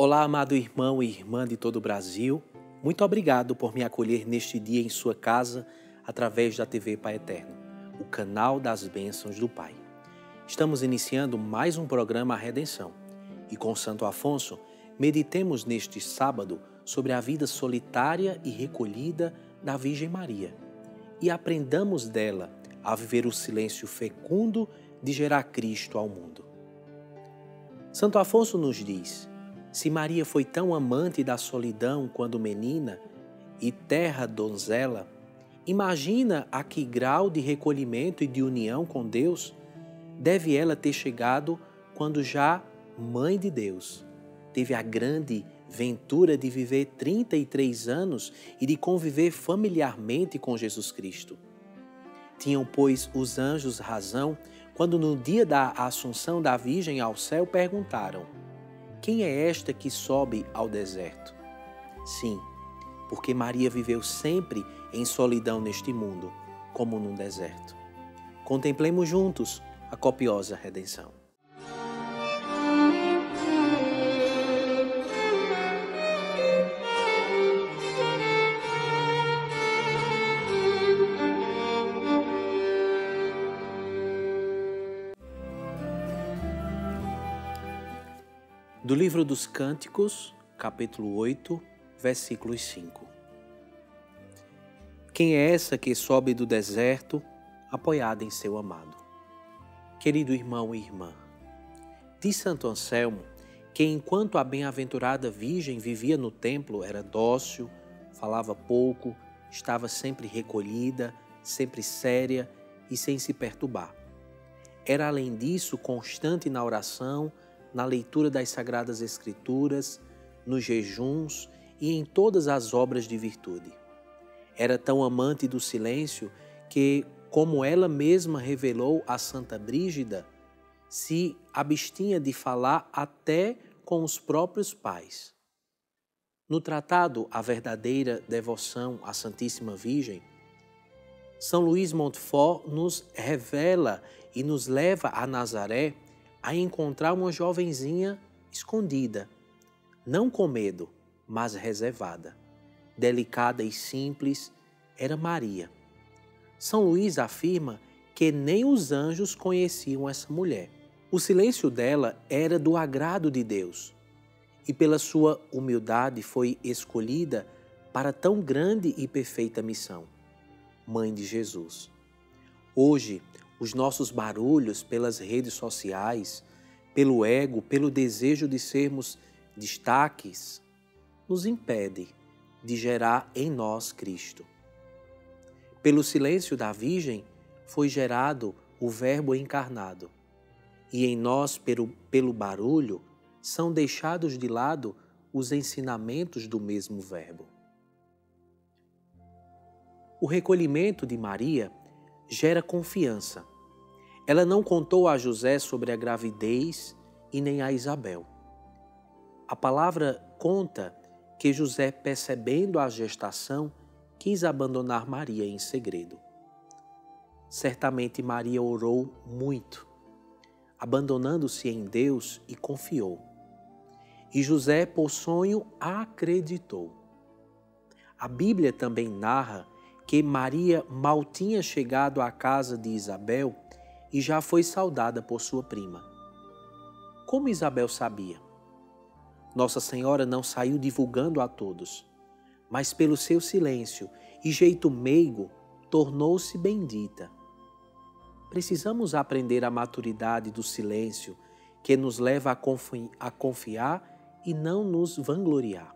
Olá, amado irmão e irmã de todo o Brasil. Muito obrigado por me acolher neste dia em sua casa através da TV Pai Eterno, o canal das bênçãos do Pai. Estamos iniciando mais um programa A Redenção e com Santo Afonso meditemos neste sábado sobre a vida solitária e recolhida da Virgem Maria e aprendamos dela a viver o silêncio fecundo de gerar Cristo ao mundo. Santo Afonso nos diz: se Maria foi tão amante da solidão quando menina e terra donzela, imagina a que grau de recolhimento e de união com Deus deve ela ter chegado quando já mãe de Deus teve a grande ventura de viver 33 anos e de conviver familiarmente com Jesus Cristo. Tinham, pois, os anjos razão quando no dia da Assunção da Virgem ao céu perguntaram: quem é esta que sobe ao deserto? Sim, porque Maria viveu sempre em solidão neste mundo, como num deserto. Contemplemos juntos a copiosa redenção. Do livro dos Cânticos, capítulo 8, versículos 5. Quem é essa que sobe do deserto, apoiada em seu amado? Querido irmão e irmã, diz Santo Anselmo que enquanto a bem-aventurada Virgem vivia no templo, era dócil, falava pouco, estava sempre recolhida, sempre séria e sem se perturbar. Era, além disso, constante na oração, na leitura das Sagradas Escrituras, nos jejuns e em todas as obras de virtude. Era tão amante do silêncio que, como ela mesma revelou a Santa Brígida, se abstinha de falar até com os próprios pais. No tratado A Verdadeira Devoção à Santíssima Virgem, São Luís Montfort nos revela e nos leva a Nazaré a encontrar uma jovenzinha escondida, não com medo, mas reservada. Delicada e simples, era Maria. São Luís afirma que nem os anjos conheciam essa mulher. O silêncio dela era do agrado de Deus e pela sua humildade foi escolhida para tão grande e perfeita missão, Mãe de Jesus. Hoje, os nossos barulhos pelas redes sociais, pelo ego, pelo desejo de sermos destaques, nos impede de gerar em nós Cristo. Pelo silêncio da Virgem foi gerado o Verbo encarnado, e em nós, pelo barulho, são deixados de lado os ensinamentos do mesmo Verbo. O recolhimento de Maria gera confiança. Ela não contou a José sobre a gravidez e nem a Isabel. A palavra conta que José, percebendo a gestação, quis abandonar Maria em segredo. Certamente Maria orou muito, abandonando-se em Deus e confiou. E José, por sonho, acreditou. A Bíblia também narra que Maria mal tinha chegado à casa de Isabel e já foi saudada por sua prima. Como Isabel sabia? Nossa Senhora não saiu divulgando a todos, mas pelo seu silêncio e jeito meigo, tornou-se bendita. Precisamos aprender a maturidade do silêncio que nos leva a confiar e não nos vangloriar.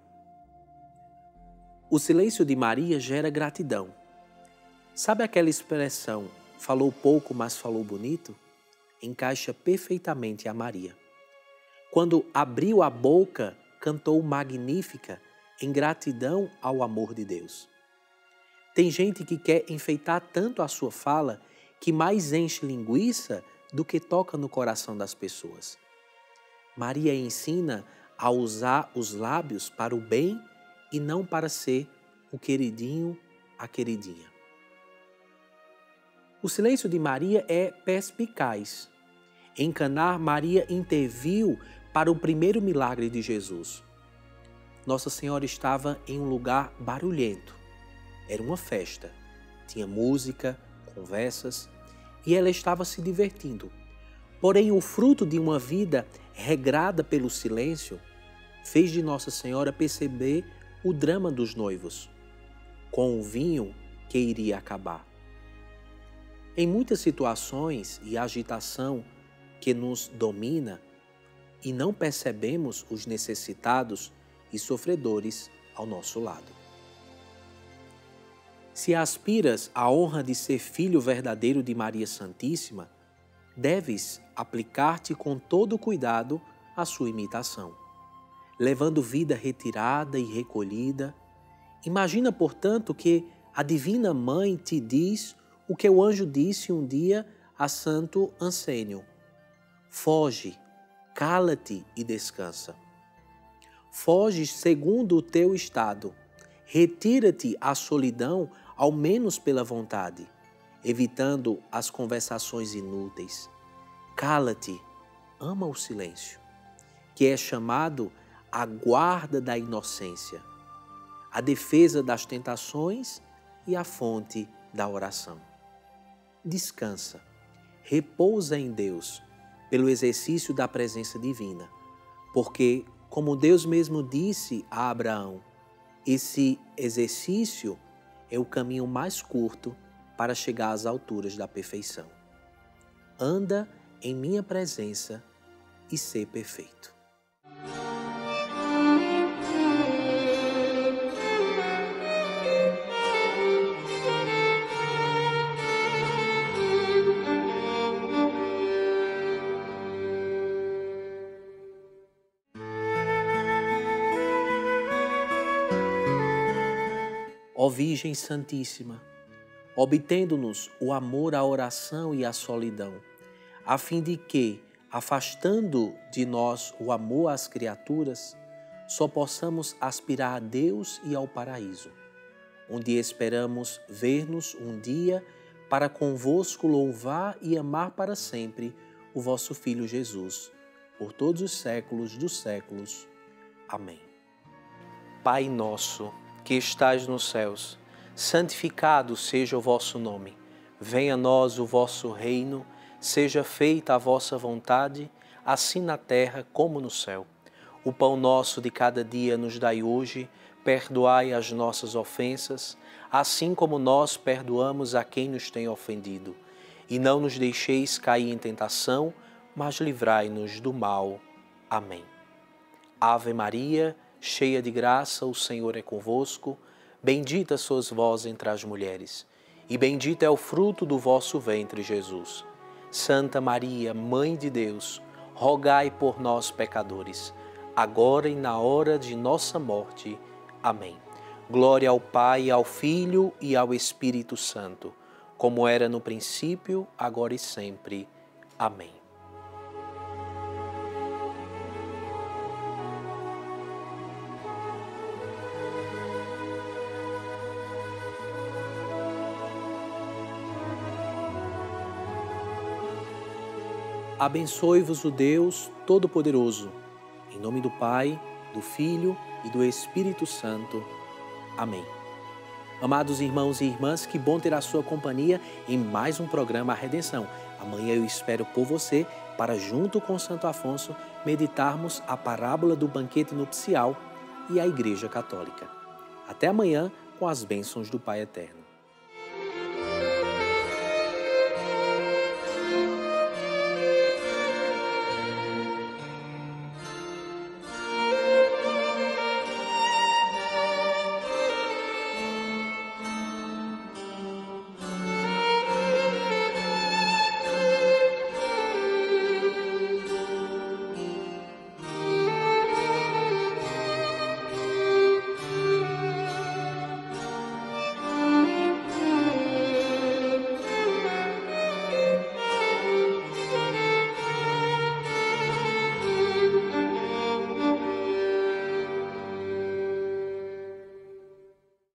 O silêncio de Maria gera gratidão. Sabe aquela expressão, falou pouco, mas falou bonito? Encaixa perfeitamente a Maria. Quando abriu a boca, cantou magnífica em gratidão ao amor de Deus. Tem gente que quer enfeitar tanto a sua fala que mais enche linguiça do que toca no coração das pessoas. Maria ensina a usar os lábios para o bem e não para ser o queridinho, a queridinha. O silêncio de Maria é perspicaz. Em Caná, Maria interviu para o primeiro milagre de Jesus. Nossa Senhora estava em um lugar barulhento. Era uma festa. Tinha música, conversas e ela estava se divertindo. Porém, o fruto de uma vida regrada pelo silêncio fez de Nossa Senhora perceber o drama dos noivos, com o vinho que iria acabar. Em muitas situações e agitação que nos domina e não percebemos os necessitados e sofredores ao nosso lado. Se aspiras à honra de ser filho verdadeiro de Maria Santíssima, deves aplicar-te com todo cuidado à sua imitação, levando vida retirada e recolhida. Imagina, portanto, que a Divina Mãe te diz o que o anjo disse um dia a Santo Ansênio: foge, cala-te e descansa. Foge segundo o teu estado, retira-te à solidão, ao menos pela vontade, evitando as conversações inúteis. Cala-te, ama o silêncio, que é chamado a guarda da inocência, a defesa das tentações e a fonte da oração. Descansa, repousa em Deus pelo exercício da presença divina, porque, como Deus mesmo disse a Abraão, esse exercício é o caminho mais curto para chegar às alturas da perfeição. Anda em minha presença e ser perfeito. Ó Virgem Santíssima, obtendo-nos o amor à oração e à solidão, a fim de que, afastando de nós o amor às criaturas, só possamos aspirar a Deus e ao paraíso, onde esperamos ver-nos um dia para convosco louvar e amar para sempre o vosso Filho Jesus, por todos os séculos dos séculos. Amém. Pai nosso, que estais nos céus, santificado seja o vosso nome. Venha a nós o vosso reino, seja feita a vossa vontade, assim na terra como no céu. O pão nosso de cada dia nos dai hoje, perdoai as nossas ofensas, assim como nós perdoamos a quem nos tem ofendido. E não nos deixeis cair em tentação, mas livrai-nos do mal. Amém. Ave Maria, cheia de graça, o Senhor é convosco. Bendita sois vós entre as mulheres, e bendito é o fruto do vosso ventre, Jesus. Santa Maria, Mãe de Deus, rogai por nós, pecadores, agora e na hora de nossa morte. Amém. Glória ao Pai, ao Filho e ao Espírito Santo, como era no princípio, agora e sempre. Amém. Abençoe-vos o Deus Todo-Poderoso, em nome do Pai, do Filho e do Espírito Santo. Amém. Amados irmãos e irmãs, que bom ter a sua companhia em mais um programa A Redenção. Amanhã eu espero por você para, junto com Santo Afonso, meditarmos a parábola do banquete nupcial e a Igreja Católica. Até amanhã, com as bênçãos do Pai Eterno.